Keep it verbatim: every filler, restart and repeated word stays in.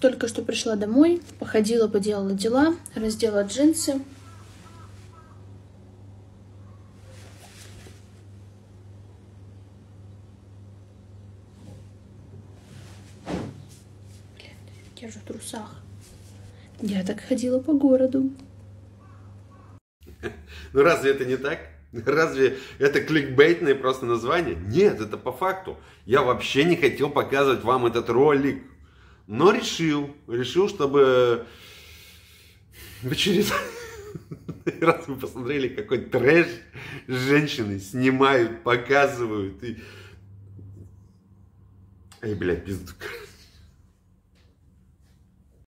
Только что пришла домой, походила, поделала дела, раздела джинсы. Блин, я же в трусах. Я так ходила по городу. Ну разве это не так? Разве это кликбейтное просто название? Нет, это по факту. Я вообще не хотел показывать вам этот ролик. Но решил, решил, чтобы в очередной раз вы посмотрели, какой трэш женщины снимают, показывают. И... Эй, блядь, пизду.